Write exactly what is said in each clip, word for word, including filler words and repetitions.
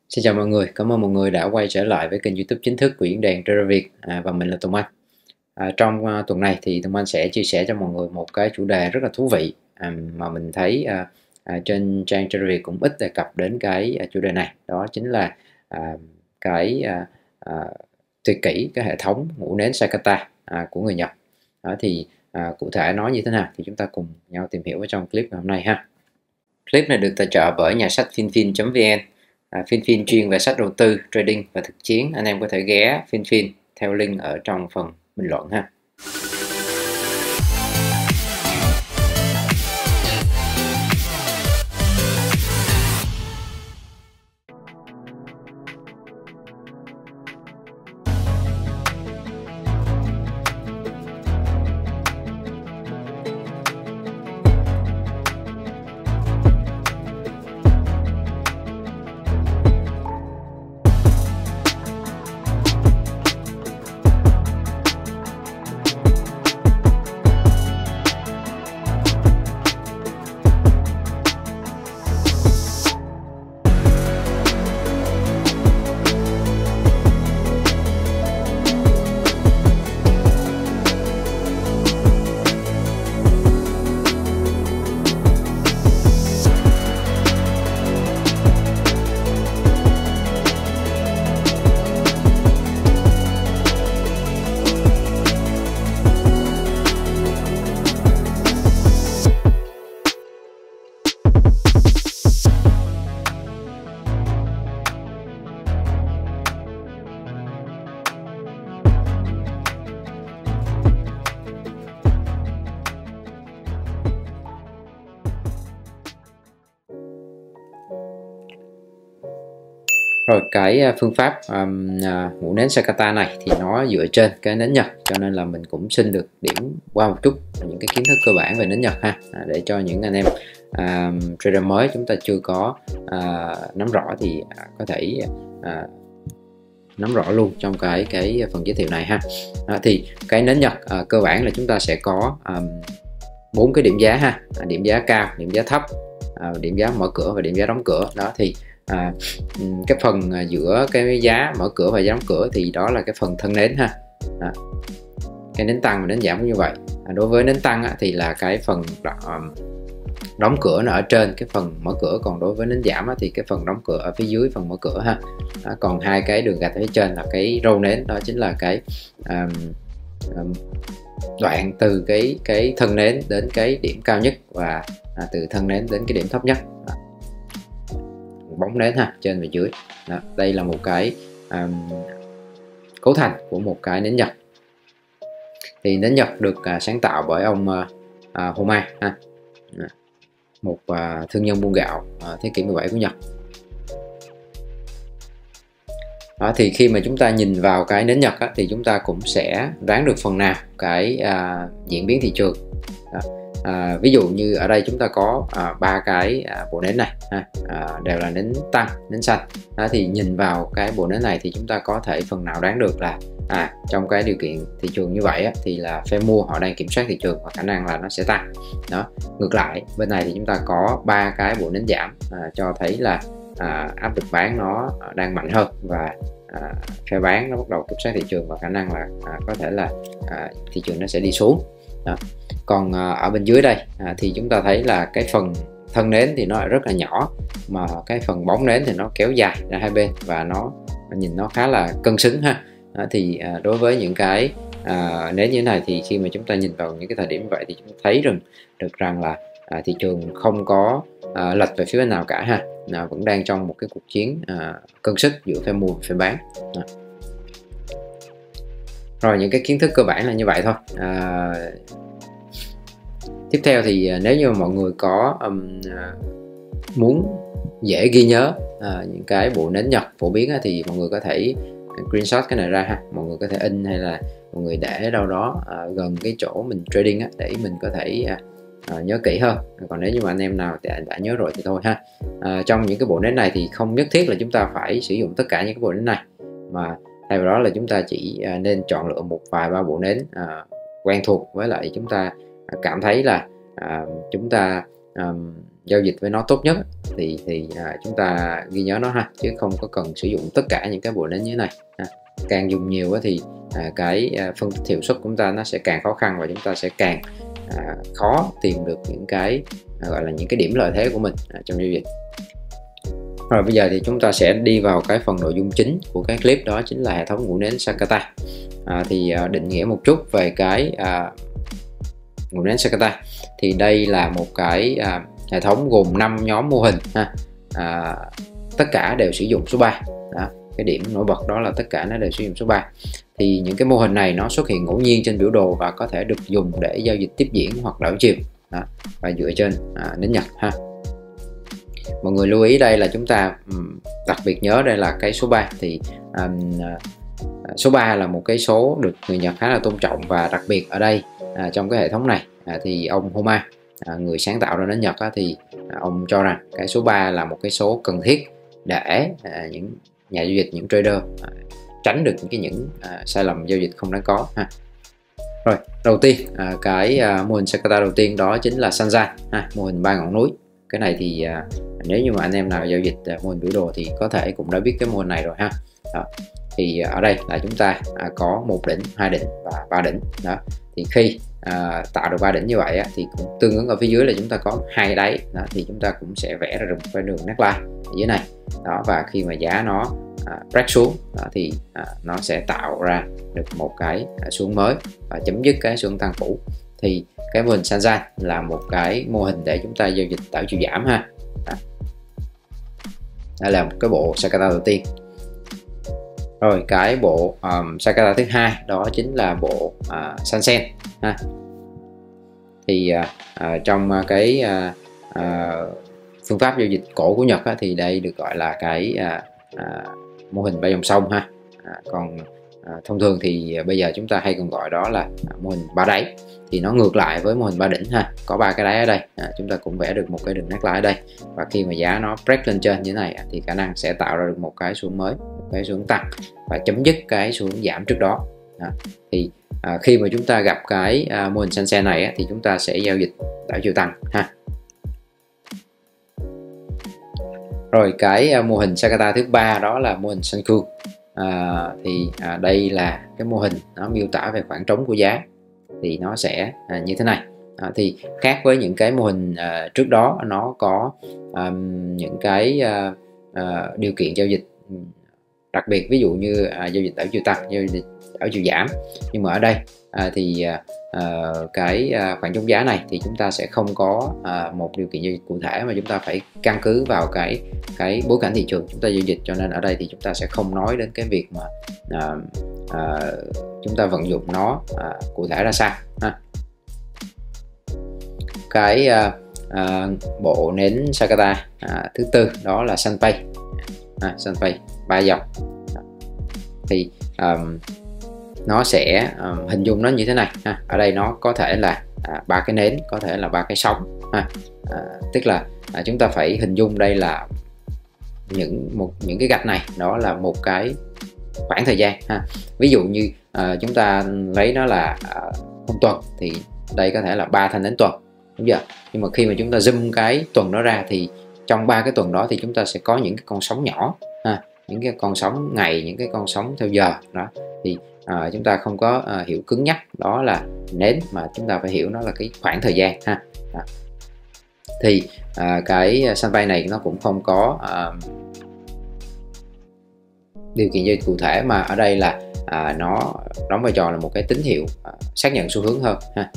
Xin chào mọi người, cảm ơn mọi người đã quay trở lại với kênh YouTube chính thức của Diễn đàn Trader Việt à, và mình là Tùng Anh. À, trong uh, tuần này thì Tùng Anh sẽ chia sẻ cho mọi người một cái chủ đề rất là thú vị à, mà mình thấy uh, uh, trên trang Trader Việt cũng ít đề cập đến cái uh, chủ đề này. Đó chính là uh, cái uh, uh, tuyệt kỹ cái hệ thống ngũ nến Sakata uh, của người Nhật. Đó thì uh, cụ thể nói như thế nào thì chúng ta cùng nhau tìm hiểu ở trong clip ngày hôm nay ha. Clip này được tài trợ bởi nhà sách finfin chấm vn. À, finfin chuyên về sách đầu tư, trading và thực chiến. Anh em có thể ghé finfin theo link ở trong phần bình luận ha. Rồi cái phương pháp um, uh, ngũ nến Sakata này thì nó dựa trên cái nến Nhật, cho nên là mình cũng xin được điểm qua một chút những cái kiến thức cơ bản về nến Nhật ha, à, để cho những anh em uh, trader mới chúng ta chưa có uh, nắm rõ thì uh, có thể uh, nắm rõ luôn trong cái cái phần giới thiệu này ha. À, thì cái nến Nhật uh, cơ bản là chúng ta sẽ có bốn um, cái điểm giá ha, à, điểm giá cao, điểm giá thấp, uh, điểm giá mở cửa và điểm giá đóng cửa. Đó thì À, cái phần giữa cái giá mở cửa và giá đóng cửa thì đó là cái phần thân nến ha. À, cái nến tăng và nến giảm cũng như vậy. À, đối với nến tăng á, thì là cái phần đóng cửa nó ở trên cái phần mở cửa, còn đối với nến giảm á, thì cái phần đóng cửa ở phía dưới phần mở cửa ha. À, còn hai cái đường gạch ở phía trên là cái râu nến, đó chính là cái um, um, đoạn từ cái cái thân nến đến cái điểm cao nhất và à, từ thân nến đến cái điểm thấp nhất. À, bóng nến ha, trên và dưới. Đó, đây là một cái um, cấu thành của một cái nến Nhật. Thì nến Nhật được uh, sáng tạo bởi ông uh, uh, Homa ha, một uh, thương nhân buôn gạo uh, thế kỷ mười bảy của Nhật. Đó, thì khi mà chúng ta nhìn vào cái nến Nhật á, thì chúng ta cũng sẽ đoán được phần nào cái uh, diễn biến thị trường. Đó. À, ví dụ như ở đây chúng ta có ba à, cái à, bộ nến này ha, à, đều là nến tăng, nến xanh. Đó, thì nhìn vào cái bộ nến này thì chúng ta có thể phần nào đoán được là à, trong cái điều kiện thị trường như vậy á, thì là phe mua họ đang kiểm soát thị trường và khả năng là nó sẽ tăng. Đó, ngược lại bên này thì chúng ta có ba cái bộ nến giảm, à, cho thấy là à, áp lực bán nó đang mạnh hơn và à, phe bán nó bắt đầu kiểm soát thị trường và khả năng là à, có thể là à, thị trường nó sẽ đi xuống. Đó. Còn à, ở bên dưới đây à, thì chúng ta thấy là cái phần thân nến thì nó rất là nhỏ, mà cái phần bóng nến thì nó kéo dài ra hai bên và nó nhìn nó khá là cân xứng ha. À, thì à, đối với những cái à, nến như thế này thì khi mà chúng ta nhìn vào những cái thời điểm như vậy thì chúng ta thấy rằng được rằng là à, thị trường không có à, lệch về phía bên nào cả ha, à, vẫn đang trong một cái cuộc chiến à, cân sức giữa phe mua và phe bán. À. Rồi những cái kiến thức cơ bản là như vậy thôi. À, tiếp theo thì nếu như mọi người có um, muốn dễ ghi nhớ à, những cái bộ nến Nhật phổ biến á, thì mọi người có thể screenshot cái này ra ha, mọi người có thể in hay là mọi người để đâu đó à, gần cái chỗ mình trading á, để mình có thể à, à, nhớ kỹ hơn. Còn nếu như mà anh em nào đã, đã nhớ rồi thì thôi ha. À, trong những cái bộ nến này thì không nhất thiết là chúng ta phải sử dụng tất cả những cái bộ nến này, mà thay vào đó là chúng ta chỉ à, nên chọn lựa một vài ba bộ nến à, quen thuộc với lại chúng ta cảm thấy là à, chúng ta à, giao dịch với nó tốt nhất thì thì à, chúng ta ghi nhớ nó ha, chứ không có cần sử dụng tất cả những cái bộ nến như thế này ha. Càng dùng nhiều thì à, cái à, phân tích hiệu suất của chúng ta nó sẽ càng khó khăn, và chúng ta sẽ càng à, khó tìm được những cái à, gọi là những cái điểm lợi thế của mình à, trong giao dịch. Rồi bây giờ thì chúng ta sẽ đi vào cái phần nội dung chính của cái clip, đó chính là hệ thống ngũ nến Sakata. À, thì à, định nghĩa một chút về cái à, ngũ nến Sakata. Thì đây là một cái à, hệ thống gồm năm nhóm mô hình ha. À, tất cả đều sử dụng số ba. Đó. Cái điểm nổi bật đó là tất cả nó đều sử dụng số ba. Thì những cái mô hình này nó xuất hiện ngẫu nhiên trên biểu đồ và có thể được dùng để giao dịch tiếp diễn hoặc đảo chiều. Đó. Và dựa trên à, nến Nhật ha. Mọi người lưu ý đây là chúng ta um, đặc biệt nhớ đây là cái số ba. Thì um, số ba là một cái số được người Nhật khá là tôn trọng, và đặc biệt ở đây à, trong cái hệ thống này à, thì ông Homa, à, người sáng tạo ra nến Nhật á, thì à, ông cho rằng cái số ba là một cái số cần thiết để à, những nhà giao dịch, những trader à, tránh được những cái những à, sai lầm giao dịch không đáng có ha. Rồi đầu tiên à, cái à, mô hình Sakata đầu tiên đó chính là Sanjan ha, mô hình ba ngọn núi. Cái này thì à, nếu như mà anh em nào giao dịch à, mô hình biểu đồ thì có thể cũng đã biết cái mô hình này rồi ha. Đó. Thì ở đây là chúng ta à, có một đỉnh, hai đỉnh và ba đỉnh. Đó. Thì khi à, tạo được ba đỉnh như vậy á, thì cũng tương ứng ở phía dưới là chúng ta có hai đáy. Đó. Thì chúng ta cũng sẽ vẽ ra được một cái đường neckline ở dưới này. Đó. Và khi mà giá nó à, break xuống đó, thì à, nó sẽ tạo ra được một cái à, xuống mới và chấm dứt cái xuống tăng cũ. Thì cái mô hình Sanjan là một cái mô hình để chúng ta giao dịch đảo chiều giảm ha. Đó. Đây là một cái bộ Sakata đầu tiên. Rồi cái bộ um, Sakata thứ hai đó chính là bộ uh, Sansen ha. Thì uh, uh, trong uh, cái uh, uh, phương pháp giao dịch cổ của Nhật á, thì đây được gọi là cái uh, uh, mô hình ba dòng sông ha. Uh, còn uh, thông thường thì uh, bây giờ chúng ta hay còn gọi đó là uh, mô hình ba đáy. Thì nó ngược lại với mô hình ba đỉnh ha, có ba cái đáy ở đây. À, chúng ta cũng vẽ được một cái đường neckline ở đây, và khi mà giá nó break lên trên như thế này thì khả năng sẽ tạo ra được một cái xuống mới, một cái xuống tăng và chấm dứt cái xuống giảm trước đó. À, thì à, khi mà chúng ta gặp cái à, mô hình Sansen này á, thì chúng ta sẽ giao dịch đảo chiều tăng ha. Rồi cái à, mô hình Sakata thứ ba đó là mô hình Sanku. À, thì à, đây là cái mô hình nó miêu tả về khoảng trống của giá. Thì nó sẽ à, như thế này. À, thì khác với những cái mô hình à, trước đó, nó có à, những cái à, à, điều kiện giao dịch đặc biệt, ví dụ như à, giao dịch đảo chiều tăng, giao dịch đảo chiều giảm. Nhưng mà ở đây à, thì à, cái à, khoảng trống giá này thì chúng ta sẽ không có à, một điều kiện giao dịch cụ thể, mà chúng ta phải căn cứ vào cái cái bối cảnh thị trường chúng ta giao dịch. Cho nên ở đây thì chúng ta sẽ không nói đến cái việc mà à, à, chúng ta vận dụng nó à, cụ thể ra sao ha. Cái à, à, bộ nến Sakata à, thứ tư đó là Sanpei. À, Sanpei ba dòng. Thì um, nó sẽ um, hình dung nó như thế này ha. Ở đây nó có thể là ba à, cái nến, có thể là ba cái sóng ha. À, tức là à, chúng ta phải hình dung đây là những một những cái gạch này đó là một cái khoảng thời gian ha. Ví dụ như à, chúng ta lấy nó là à, một tuần thì đây có thể là ba thanh nến tuần, đúng chưa? Nhưng mà khi mà chúng ta zoom cái tuần đó ra thì trong ba cái tuần đó thì chúng ta sẽ có những cái con sóng nhỏ ha, những cái con sóng ngày, những cái con sóng theo giờ đó. Thì à, chúng ta không có à, hiểu cứng nhắc đó là nến, mà chúng ta phải hiểu nó là cái khoảng thời gian ha. Đó. Thì à, cái Sanpei này nó cũng không có à, điều kiện giao dịch cụ thể, mà ở đây là à, nó đóng vai trò là một cái tín hiệu à, xác nhận xu hướng hơn ha.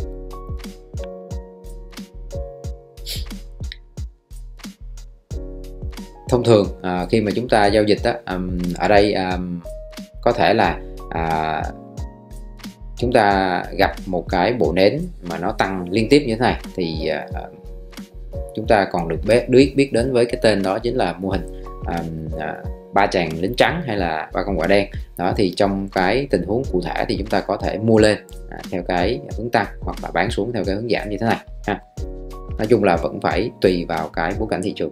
Thông thường à, khi mà chúng ta giao dịch á, um, ở đây um, có thể là à, chúng ta gặp một cái bộ nến mà nó tăng liên tiếp như thế này, thì à, chúng ta còn được biết biết đến với cái tên đó chính là mô hình à, à, ba chàng lính trắng hay là ba con quạ đen. Đó, thì trong cái tình huống cụ thể thì chúng ta có thể mua lên à, theo cái hướng tăng, hoặc là bán xuống theo cái hướng giảm như thế này ha. Nói chung là vẫn phải tùy vào cái bối cảnh thị trường.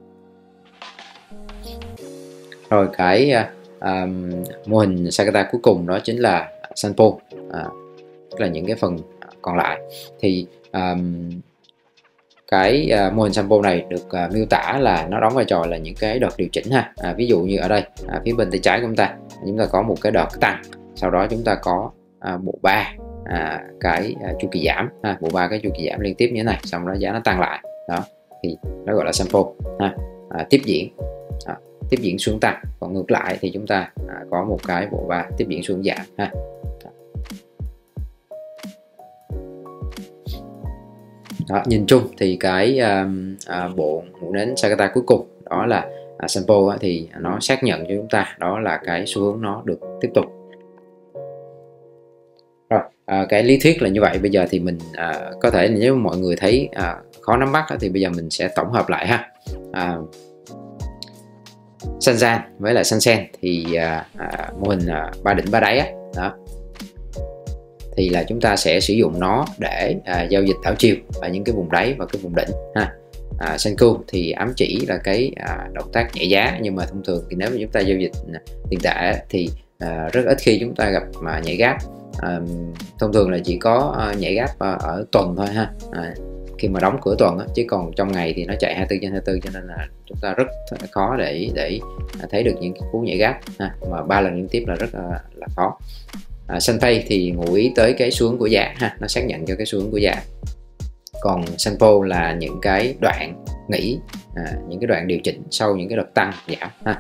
Rồi cái um, mô hình Sakata cuối cùng đó chính là Sanpo, à, tức là những cái phần còn lại. Thì um, cái à, mô hình sample này được à, miêu tả là nó đóng vai trò là những cái đợt điều chỉnh ha. À, ví dụ như ở đây à, phía bên tay trái của chúng ta chúng ta có một cái đợt tăng, sau đó chúng ta có à, bộ ba à, cái à, chu kỳ giảm ha, bộ ba cái chu kỳ giảm liên tiếp như thế này, xong đó giá nó tăng lại đó, thì nó gọi là sample ha. À, tiếp diễn à, tiếp diễn xuống tăng, còn ngược lại thì chúng ta à, có một cái bộ ba tiếp diễn xuống giảm ha. Đó, nhìn chung thì cái um, à, bộ ngũ nến Sakata cuối cùng đó là à, sample á, thì nó xác nhận cho chúng ta đó là cái xu hướng nó được tiếp tục. Rồi à, cái lý thuyết là như vậy. Bây giờ thì mình à, có thể nếu mọi người thấy à, khó nắm bắt á, thì bây giờ mình sẽ tổng hợp lại ha. à, Sanjan với lại Sansen thì à, à, mô hình à, ba đỉnh ba đáy á, đó thì là chúng ta sẽ sử dụng nó để à, giao dịch đảo chiều ở những cái vùng đáy và cái vùng đỉnh ha. à, Senkou thì ám chỉ là cái à, động tác nhảy giá, nhưng mà thông thường thì nếu mà chúng ta giao dịch tiền tệ thì à, rất ít khi chúng ta gặp mà nhảy gap. à, thông thường là chỉ có à, nhảy gap à, ở tuần thôi ha, à, khi mà đóng cửa tuần á, chứ còn trong ngày thì nó chạy hai mươi tư trên hai mươi tư, cho nên là chúng ta rất khó để để thấy được những cái cú nhảy gap ha, mà ba lần liên tiếp là rất là, là khó. À, Sanpay thì ngụ ý tới cái xu hướng của giá ha, nó xác nhận cho cái xu hướng của giá. Còn Sanpo là những cái đoạn nghỉ, à, những cái đoạn điều chỉnh sau những cái đợt tăng giảm ha.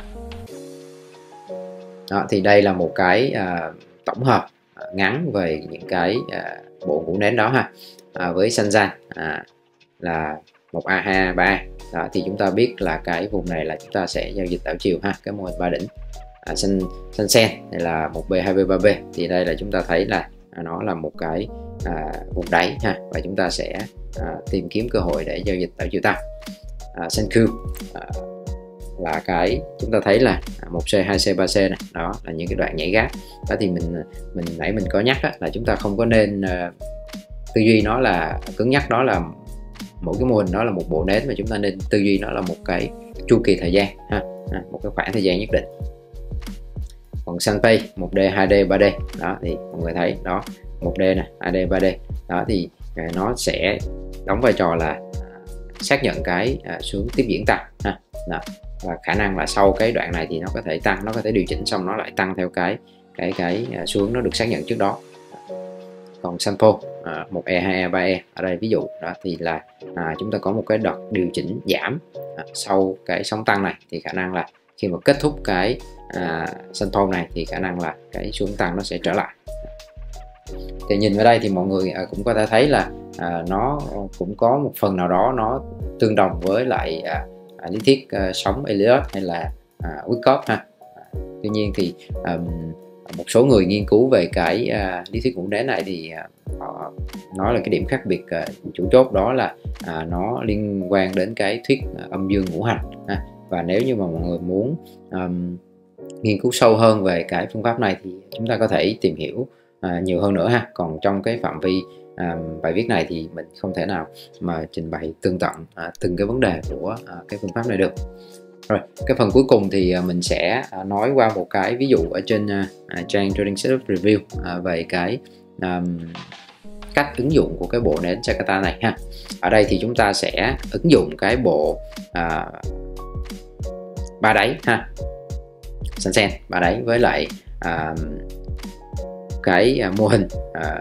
Đó, thì đây là một cái à, tổng hợp à, ngắn về những cái à, bộ ngũ nến đó ha. À, với Sanjan à, là một A, hai A, ba A. Đó, thì chúng ta biết là cái vùng này là chúng ta sẽ giao dịch đảo chiều ha, cái mô hình ba đỉnh. À, San, Sansen này là một B, hai B, ba B, thì đây là chúng ta thấy là à, nó là một cái à, vùng đáy ha, và chúng ta sẽ à, tìm kiếm cơ hội để giao dịch đảo chiều tăng. à, Senkou à, là cái chúng ta thấy là một C, hai C, ba C này, đó là những cái đoạn nhảy gap. Đó thì mình mình nãy mình có nhắc á, là chúng ta không có nên uh, tư duy nó là cứng nhắc, đó là mỗi cái mô hình đó là một bộ nến, mà chúng ta nên tư duy nó là một cái chu kỳ thời gian ha, một cái khoảng thời gian nhất định. Còn Sanpay một D, hai D, ba D, đó thì mọi người thấy đó, một D này, hai D, ba D, đó thì nó sẽ đóng vai trò là xác nhận cái à, xuống tiếp diễn tăng ha. Đó. Và khả năng là sau cái đoạn này thì nó có thể tăng, nó có thể điều chỉnh xong nó lại tăng theo cái cái cái à, xuống nó được xác nhận trước đó. Còn Sanpo à, một E, hai E, ba E ở đây ví dụ, đó thì là à, chúng ta có một cái đợt điều chỉnh giảm à, sau cái sóng tăng này, thì khả năng là khi mà kết thúc cái à, Sanpo này thì khả năng là cái xuống tăng nó sẽ trở lại. Thì nhìn vào đây thì mọi người à, cũng có thể thấy là à, nó cũng có một phần nào đó nó tương đồng với lại à, à, lý thuyết à, sóng Elliott hay là à, Wyckoff ha. À, tuy nhiên thì à, một số người nghiên cứu về cái à, lý thuyết ngũ nến này thì à, họ nói là cái điểm khác biệt à, chủ chốt đó là à, nó liên quan đến cái thuyết à, âm dương ngũ hành ha. Và nếu như mà mọi người muốn um, nghiên cứu sâu hơn về cái phương pháp này thì chúng ta có thể tìm hiểu à, nhiều hơn nữa ha. Còn trong cái phạm vi à, bài viết này thì mình không thể nào mà trình bày tường tận à, từng cái vấn đề của à, cái phương pháp này được. Rồi, cái phần cuối cùng thì à, mình sẽ à, nói qua một cái ví dụ ở trên à, trang Trading Setup Review à, về cái à, cách ứng dụng của cái bộ nến Sakata này ha. Ở đây thì chúng ta sẽ ứng dụng cái bộ à, ba đáy ha, Sansen ba đáy với lại à, cái à, mô hình à,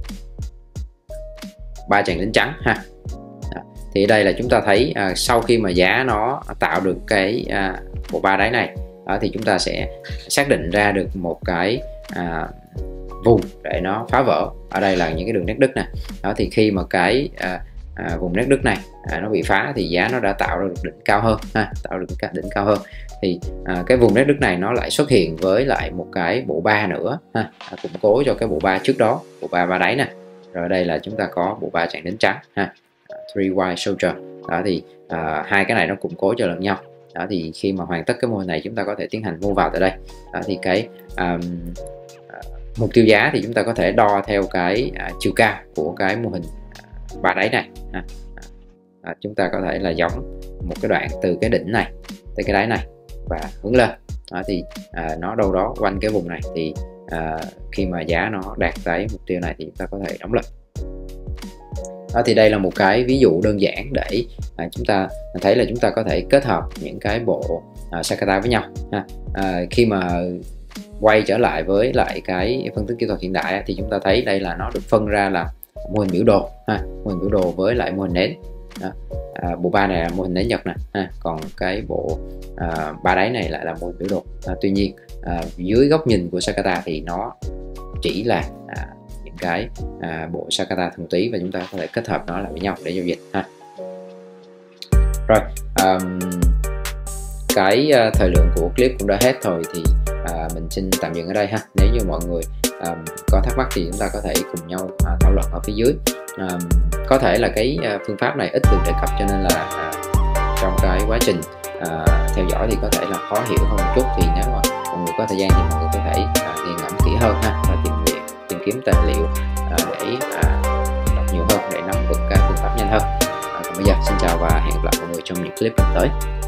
ba chàng lính trắng ha. Đó. Thì đây là chúng ta thấy à, sau khi mà giá nó tạo được cái à, bộ ba đáy này, đó thì chúng ta sẽ xác định ra được một cái à, vùng để nó phá vỡ. Ở đây là những cái đường nét đứt nè. Đó thì khi mà cái à, à, vùng nét đứt này à, nó bị phá thì giá nó đã tạo ra được đỉnh cao hơn ha, tạo được cái đỉnh cao hơn. Thì à, cái vùng nét đứt này nó lại xuất hiện với lại một cái bộ ba nữa ha, à, củng cố cho cái bộ ba trước đó, bộ ba ba đáy nè. Rồi ở đây là chúng ta có bộ ba chàng lính trắng ha, three white soldier. Đó thì à, hai cái này nó củng cố cho lẫn nhau. Đó thì khi mà hoàn tất cái mô hình này chúng ta có thể tiến hành mua vào tại đây. Đó thì cái um, mục tiêu giá thì chúng ta có thể đo theo cái à, chiều cao của cái mô hình à, ba đáy này ha. À, chúng ta có thể là giống một cái đoạn từ cái đỉnh này tới cái đáy này và hướng lên. Đó thì à, nó đâu đó quanh cái vùng này thì à, khi mà giá nó đạt tới mục tiêu này thì chúng ta có thể đóng lực. Đó, thì đây là một cái ví dụ đơn giản để à, chúng ta thấy là chúng ta có thể kết hợp những cái bộ à, Sakata với nhau ha. À, khi mà quay trở lại với lại cái phân tích kỹ thuật hiện đại thì chúng ta thấy đây là nó được phân ra là mô hình biểu đồ ha, mô hình biểu đồ với lại mô hình nến. Đó. À, bộ ba này là mô hình nến Nhật nè ha, còn cái bộ à, ba đáy này lại là mô hình biểu đồ. À, tuy nhiên à, dưới góc nhìn của Sakata thì nó chỉ là à, những cái à, bộ Sakata thuần túy và chúng ta có thể kết hợp nó lại với nhau để giao dịch ha. Rồi um, cái uh, thời lượng của clip cũng đã hết rồi thì uh, mình xin tạm dừng ở đây ha. Nếu như mọi người um, có thắc mắc thì chúng ta có thể cùng nhau uh, thảo luận ở phía dưới. Um, có thể là cái uh, phương pháp này ít được đề cập cho nên là uh, trong cái quá trình uh, theo dõi thì có thể là khó hiểu hơn một chút, thì nếu mà mọi người có thời gian thì mọi người có thể uh, nghiền ngẫm kỹ hơn ha, và tìm hiểu, tìm kiếm tài liệu uh, để uh, đọc nhiều hơn để nắm vững cái phương pháp nhanh hơn. Uh, còn bây giờ xin chào và hẹn gặp lại mọi người trong những clip lần tới.